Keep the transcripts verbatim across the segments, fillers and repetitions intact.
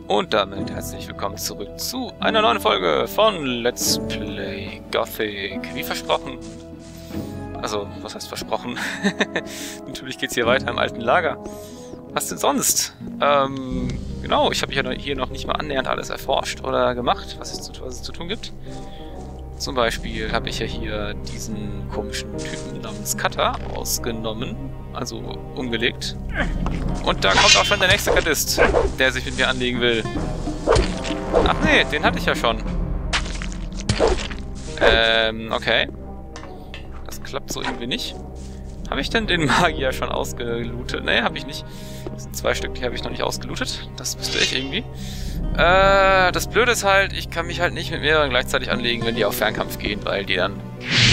Und damit herzlich willkommen zurück zu einer neuen Folge von Let's Play Gothic. Wie versprochen. Also, was heißt versprochen? Natürlich geht's hier weiter im alten Lager. Was denn sonst? Ähm, genau, ich habe hier noch nicht mal annähernd alles erforscht oder gemacht, was es zu, was es zu tun gibt. Zum Beispiel habe ich ja hier diesen komischen Typen namens Cutter ausgenommen, also umgelegt. Und da kommt auch schon der nächste Gardist, der sich mit mir anlegen will. Ach nee, den hatte ich ja schon. Ähm, okay. Das klappt so irgendwie nicht. Habe ich denn den Magier schon ausgelootet? Nee, habe ich nicht. Das sind zwei Stück, die habe ich noch nicht ausgelootet. Das wüsste ich irgendwie. Äh, das Blöde ist halt, ich kann mich halt nicht mit mehreren gleichzeitig anlegen, wenn die auf Fernkampf gehen, weil die dann...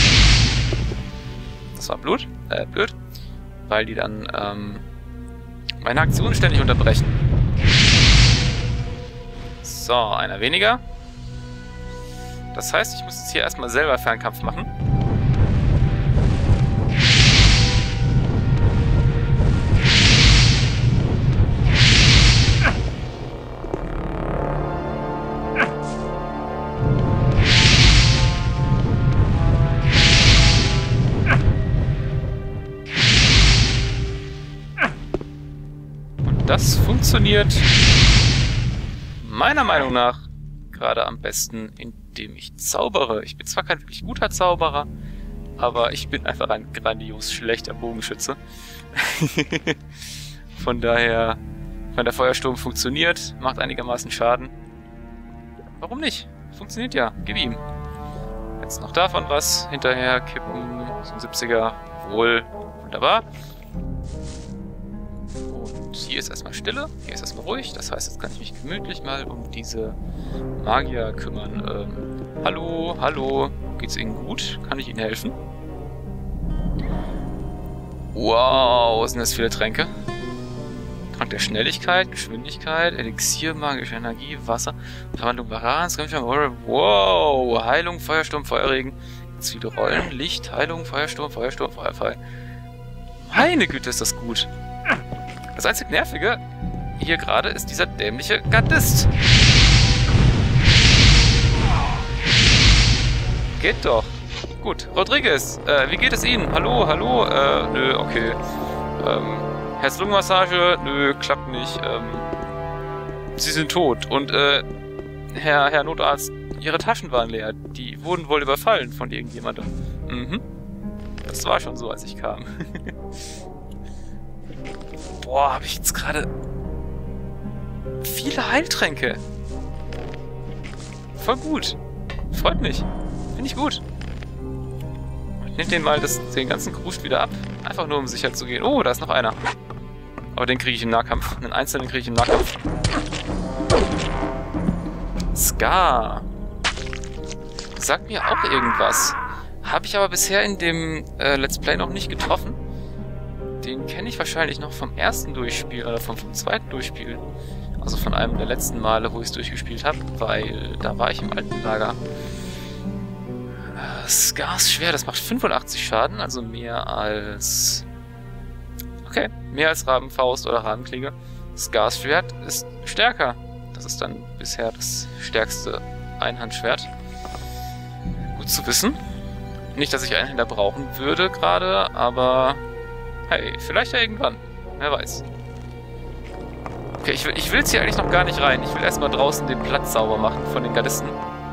Das war Blut? Äh, blöd. Weil die dann, ähm... meine Aktionen ständig unterbrechen. So, einer weniger. Das heißt, ich muss jetzt hier erstmal selber Fernkampf machen. Das funktioniert meiner Meinung nach gerade am besten, indem ich zaubere. Ich bin zwar kein wirklich guter Zauberer, aber ich bin einfach ein grandios schlechter Bogenschütze. Von daher, wenn der Feuersturm funktioniert, macht einigermaßen Schaden. Warum nicht? Funktioniert ja. Gib ihm. Jetzt noch davon was. Hinterher kippen. So ein siebziger. Wohl. Wunderbar. Hier ist erstmal Stille, hier ist erstmal ruhig, das heißt, jetzt kann ich mich gemütlich mal um diese Magier kümmern. Ähm, hallo, hallo, geht's Ihnen gut? Kann ich Ihnen helfen? Wow, sind das viele Tränke? Trank der Schnelligkeit, Geschwindigkeit, Elixier, magische Energie, Wasser, Verwandlung Varans, wow, Heilung, Feuersturm, Feuerregen, ganz viele Rollen, Licht, Heilung, Feuersturm, Feuersturm, Feuerfall. Meine Güte, ist das gut. Das einzig Nervige hier gerade ist dieser dämliche Gardist. Geht doch. Gut, Rodriguez, äh, wie geht es Ihnen? Hallo, hallo, äh, nö, okay. Ähm, Herz-Lungen-Massage, nö, klappt nicht. Ähm, Sie sind tot. Und, äh, Herr, Herr Notarzt, Ihre Taschen waren leer. Die wurden wohl überfallen von irgendjemandem. Mhm. Das war schon so, als ich kam. Boah, habe ich jetzt gerade viele Heiltränke. Voll gut. Freut mich. Finde ich gut. Ich nehme den mal das, den ganzen Kruscht wieder ab. Einfach nur, um sicher zu gehen. Oh, da ist noch einer. Aber den kriege ich im Nahkampf. Einen einzelnen kriege ich im Nahkampf. Scar. Sagt mir auch irgendwas. Habe ich aber bisher in dem äh, Let's Play noch nicht getroffen. Den kenne ich wahrscheinlich noch vom ersten Durchspiel oder vom, vom zweiten Durchspiel. Also von einem der letzten Male, wo ich es durchgespielt habe, weil da war ich im alten Lager. Äh, Scars schwer, das macht fünfundachtzig Schaden, also mehr als... Okay, mehr als Rabenfaust oder Rabenkrieger. Scars Schwert ist stärker. Das ist dann bisher das stärkste Einhandschwert. Gut zu wissen. Nicht, dass ich einen Händler brauchen würde gerade, aber... Hey, vielleicht ja irgendwann. Wer weiß. Okay, ich will, ich will jetzt hier eigentlich noch gar nicht rein. Ich will erstmal draußen den Platz sauber machen von den Gardisten.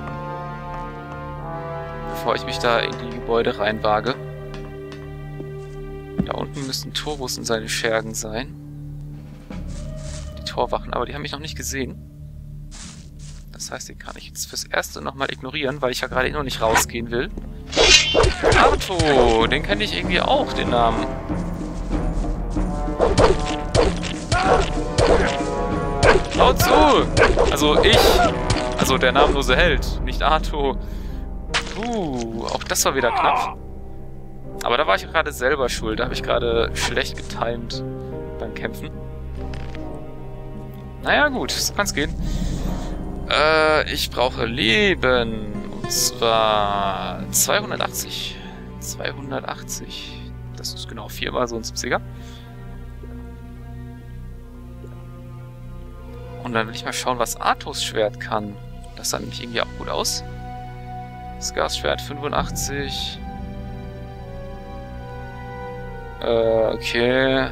Bevor ich mich da in die Gebäude reinwage. Da unten müssten Torus und seine Schergen sein. Die Torwachen, aber die haben mich noch nicht gesehen. Das heißt, den kann ich jetzt fürs Erste nochmal ignorieren, weil ich ja gerade eh noch nicht rausgehen will. Arto, den kenne ich irgendwie auch, den Namen. Hau zu! Also ich, also der namenlose Held, nicht Arto. Puh, auch das war wieder knapp. Aber da war ich gerade selber schuld, da habe ich gerade schlecht getimed beim Kämpfen. Naja gut, so kann's gehen. Äh, ich brauche Leben. Und zwar zweihundertachtzig. zweihundertachtzig. Das ist genau viermal so ein siebziger. Und dann will ich mal schauen, was Arthos Schwert kann. Das sah nämlich irgendwie auch gut aus. Das Gasschwert fünfundachtzig. Äh, okay.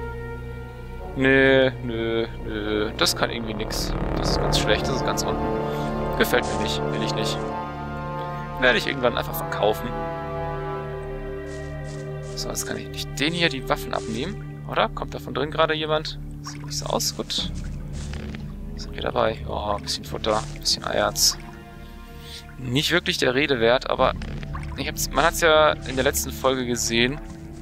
Nö, nö, nö. Das kann irgendwie nix. Das ist ganz schlecht, das ist ganz unten. Gefällt mir nicht, will ich nicht. Werde ich irgendwann einfach verkaufen. So, jetzt kann ich nicht den hier die Waffen abnehmen, oder? Kommt da von drin gerade jemand? Sieht nicht so aus, gut. Sind wir dabei? Oh, ein bisschen Futter, ein bisschen Eierz. Nicht wirklich der Rede wert, aber ich hab's, man hat es ja in der letzten Folge gesehen.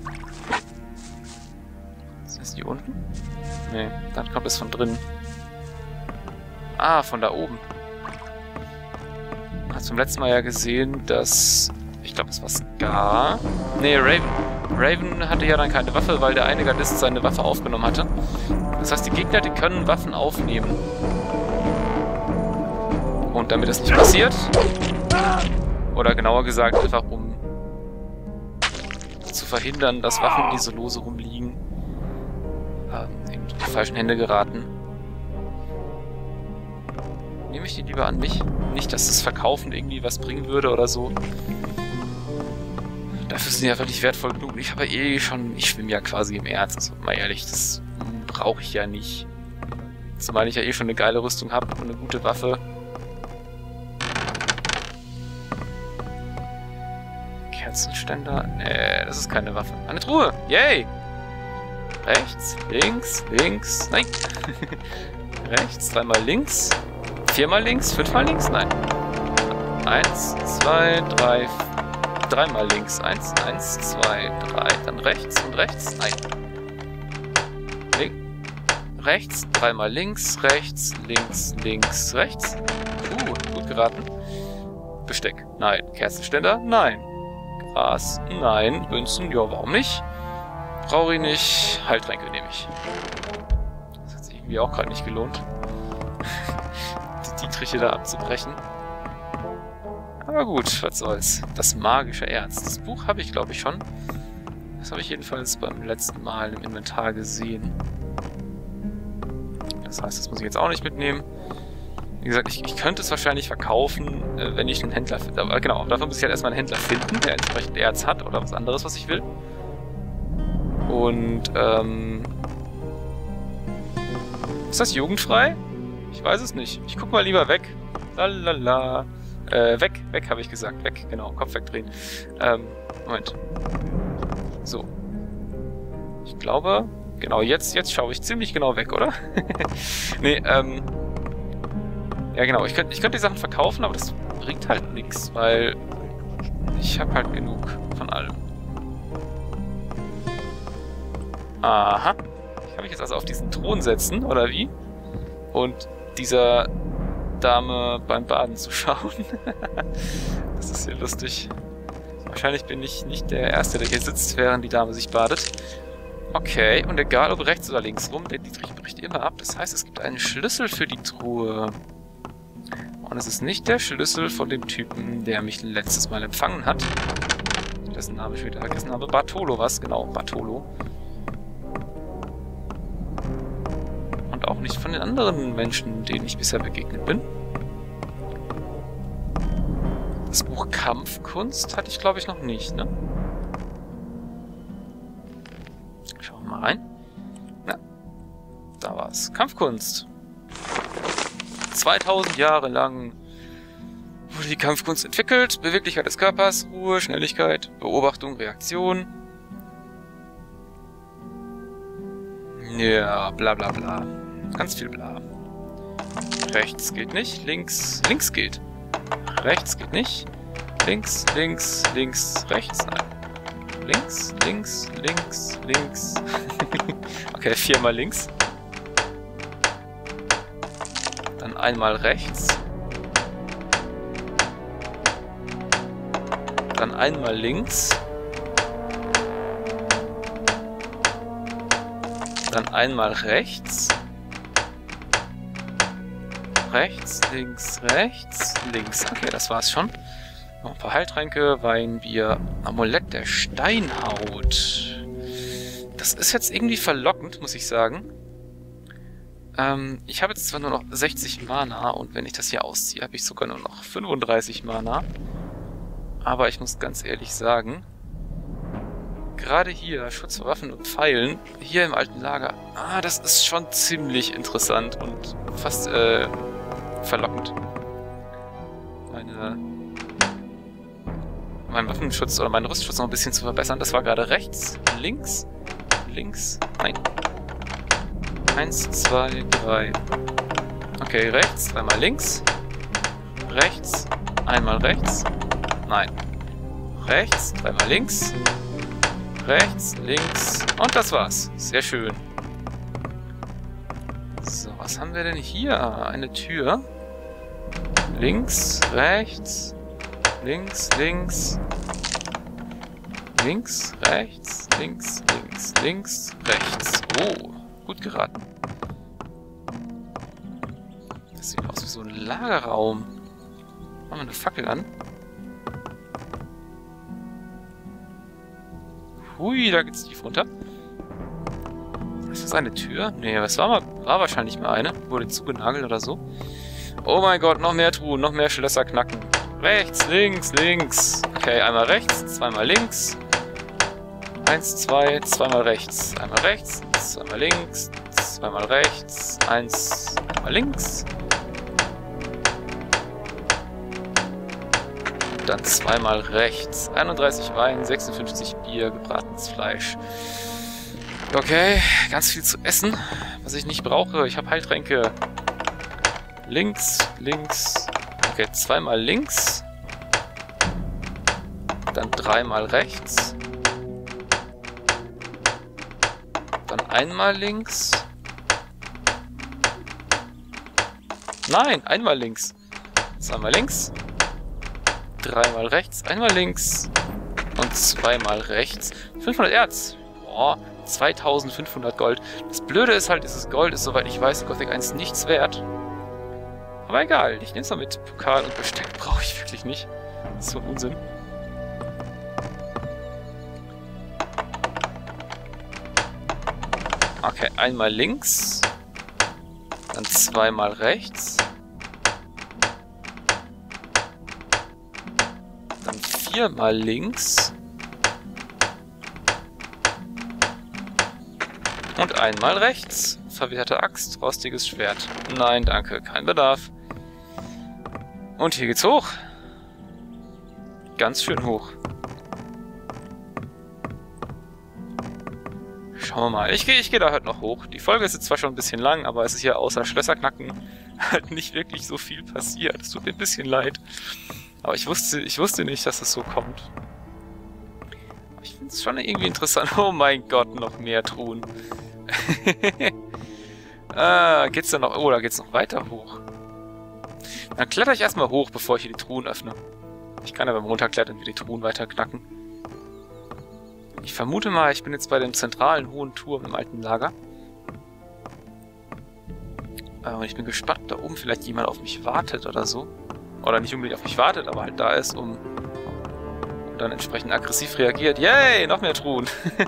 Ist das die unten? Nee, dann kommt es von drinnen. Ah, von da oben. Man hat zum letzten Mal ja gesehen, dass... Ich glaube, es war Scar. Nee, Raven. Raven hatte ja dann keine Waffe, weil der eine Gardist seine Waffe aufgenommen hatte. Das heißt, die Gegner, die können Waffen aufnehmen. Und damit das nicht passiert, oder genauer gesagt, einfach um zu verhindern, dass Waffen, die so lose rumliegen, ähm, in die falschen Hände geraten, nehme ich die lieber an mich. Nicht, dass das Verkaufen irgendwie was bringen würde oder so. Dafür sind die ja wirklich wertvoll genug. Ich habe eh schon, ich schwimme ja quasi im Erz, also mal ehrlich, das brauche ich ja nicht. Zumal ich ja eh schon eine geile Rüstung habe und eine gute Waffe. Kerzenständer? Nee, das ist keine Waffe. Eine Truhe! Yay! Rechts, links, links, nein! Rechts, dreimal links, viermal links, fünfmal links, nein. Eins, zwei, drei, dreimal links, eins, eins, zwei, drei, dann rechts und rechts, nein. Link, rechts, dreimal links, rechts, links, links, rechts. Uh, gut geraten. Besteck, nein. Kerzenständer, nein. Gras, nein. Münzen, ja, warum nicht? Brauche ich nicht. Heiltränke nehme ich. Das hat sich irgendwie auch gerade nicht gelohnt, die Dietriche da abzubrechen. Aber gut, was soll's. Das magische Erz. Das Buch habe ich, glaube ich, schon. Das habe ich jedenfalls beim letzten Mal im Inventar gesehen. Das heißt, das muss ich jetzt auch nicht mitnehmen. Wie gesagt, ich, ich könnte es wahrscheinlich verkaufen, äh, wenn ich einen Händler finde. Aber genau, dafür muss ich halt erstmal einen Händler finden, der entsprechend Erz hat oder was anderes, was ich will. Und, ähm... ist das jugendfrei? Ich weiß es nicht. Ich guck mal lieber weg. Lalala. Äh, weg, weg habe ich gesagt. Weg, genau. Kopf wegdrehen. Ähm, Moment. So. Ich glaube, genau, jetzt, jetzt schaue ich ziemlich genau weg, oder? Nee, ähm... ja, genau. Ich könnte ich könnt die Sachen verkaufen, aber das bringt halt nichts, weil ich habe halt genug von allem. Aha. Ich kann mich jetzt also auf diesen Thron setzen, oder wie? Und dieser Dame beim Baden zu schauen. Das ist hier lustig. Wahrscheinlich bin ich nicht der Erste, der hier sitzt, während die Dame sich badet. Okay, und egal ob rechts oder links rum, der Dietrich bricht immer ab. Das heißt, es gibt einen Schlüssel für die Truhe. Und es ist nicht der Schlüssel von dem Typen, der mich letztes Mal empfangen hat. Dessen Name ich wieder vergessen habe. Bartolo was? Genau, Bartolo. Und auch nicht von den anderen Menschen, denen ich bisher begegnet bin. Das Buch Kampfkunst hatte ich, glaube ich, noch nicht, ne? Schauen wir mal rein. Na, da war's. Kampfkunst. zweitausend Jahre lang wurde die Kampfkunst entwickelt. Beweglichkeit des Körpers, Ruhe, Schnelligkeit, Beobachtung, Reaktion. Ja, bla bla bla. Ganz viel bla. Rechts geht nicht, links, links geht. Rechts geht nicht. Links, links, links, rechts, nein. Links, links, links, links. Okay, viermal links. Dann einmal rechts. Dann einmal links. Dann einmal rechts. Rechts, links, rechts, links. Okay, das war's schon. Noch ein paar Heiltränke, Weinbier, Amulett der Steinhaut. Das ist jetzt irgendwie verlockend, muss ich sagen. Ähm, ich habe jetzt zwar nur noch sechzig Mana und wenn ich das hier ausziehe, habe ich sogar nur noch fünfunddreißig Mana. Aber ich muss ganz ehrlich sagen, gerade hier, Schutz vor Waffen und Pfeilen, hier im alten Lager, ah, das ist schon ziemlich interessant und fast äh, verlockend. Meine, meinen Waffenschutz oder meinen Rüstschutz noch ein bisschen zu verbessern. Das war gerade rechts, links, links, nein. Eins, zwei, drei. Okay, rechts, zweimal links, rechts, einmal rechts, nein. Rechts, dreimal links, rechts, links und das war's. Sehr schön. So, was haben wir denn hier? Eine Tür. Links, rechts, links, links, links, rechts, links, links, links, rechts. Oh, gut geraten. Das sieht aus wie so ein Lagerraum. Machen wir eine Fackel an. Hui, da geht's tief runter. Ist das eine Tür? Nee, das war, mal, war wahrscheinlich mal eine. Wurde zugenagelt oder so. Oh mein Gott, noch mehr Truhen, noch mehr Schlösser knacken. Rechts, links, links. Okay, einmal rechts, zweimal links. Eins, zwei, zweimal rechts. Einmal rechts, zweimal links, zweimal rechts. Eins, einmal links. Dann zweimal rechts. einunddreißig Wein, sechsundfünfzig Bier, gebratenes Fleisch. Okay, ganz viel zu essen, was ich nicht brauche. Ich habe Heiltränke. Links, links. Okay, zweimal links. Dann dreimal rechts. Dann einmal links. Nein, einmal links. Zweimal links. Dreimal rechts, einmal links und zweimal rechts. fünfhundert Erz. Boah, zweitausendfünfhundert Gold. Das Blöde ist halt, dieses Gold ist, soweit ich weiß, in Gothic eins nichts wert. Aber egal, ich nehme es mal mit. Pokal und Besteck brauche ich wirklich nicht. Das ist so ein Unsinn. Okay, einmal links. Dann zweimal rechts. Viermal links. Und einmal rechts. Verwehrte Axt, rostiges Schwert. Nein, danke, kein Bedarf. Und hier geht's hoch. Ganz schön hoch. Schauen wir mal. Ich gehe ich geh da halt noch hoch. Die Folge ist jetzt zwar schon ein bisschen lang, aber es ist hier außer Schlösserknacken halt nicht wirklich so viel passiert. Es tut mir ein bisschen leid. Aber ich wusste, ich wusste nicht, dass es so kommt. Ich finde es schon irgendwie interessant. Oh mein Gott, noch mehr Truhen. ah, geht's da noch... Oh, da geht's noch weiter hoch. Dann kletter ich erstmal hoch, bevor ich hier die Truhen öffne. Ich kann ja beim Runterklettern wieder die Truhen weiter knacken. Ich vermute mal, ich bin jetzt bei dem zentralen hohen Turm im alten Lager. Und ich bin gespannt, ob da oben vielleicht jemand auf mich wartet oder so. Oder nicht unbedingt auf mich wartet, aber halt da ist, um, um dann entsprechend aggressiv reagiert. Yay, noch mehr Truhen.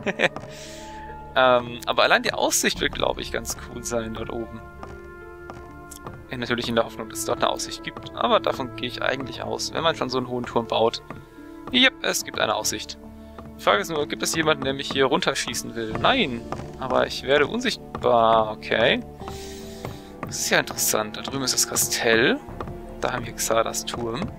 ähm, aber allein die Aussicht wird, glaube ich, ganz cool sein dort oben. Ja, natürlich in der Hoffnung, dass es dort eine Aussicht gibt. Aber davon gehe ich eigentlich aus, wenn man schon so einen hohen Turm baut. Yep, es gibt eine Aussicht. Die Frage ist nur, gibt es jemanden, der mich hier runterschießen will? Nein, aber ich werde unsichtbar. Okay. Das ist ja interessant. Da drüben ist das Kastell. Da haben wir Xardas Turm.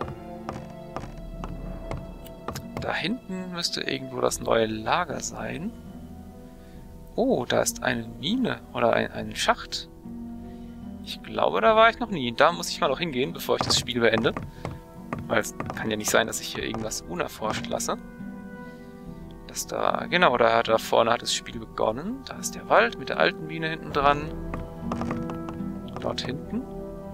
Da hinten müsste irgendwo das neue Lager sein. Oh, da ist eine Mine oder ein, ein Schacht. Ich glaube, da war ich noch nie. Da muss ich mal noch hingehen, bevor ich das Spiel beende. Weil es kann ja nicht sein, dass ich hier irgendwas unerforscht lasse. Das da, genau, da, da vorne hat das Spiel begonnen. Da ist der Wald mit der alten Mine hinten dran. Dort hinten.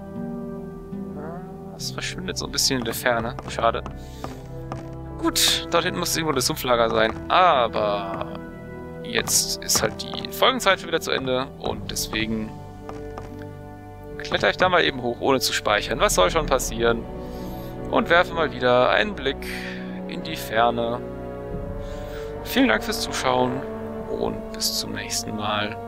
Das verschwindet so ein bisschen in der Ferne. Schade. Gut, dort hinten muss irgendwo das Sumpflager sein. Aber jetzt ist halt die Folgenzeit wieder zu Ende. Und deswegen kletter ich da mal eben hoch, ohne zu speichern. Was soll schon passieren? Und werfe mal wieder einen Blick in die Ferne. Vielen Dank fürs Zuschauen und bis zum nächsten Mal.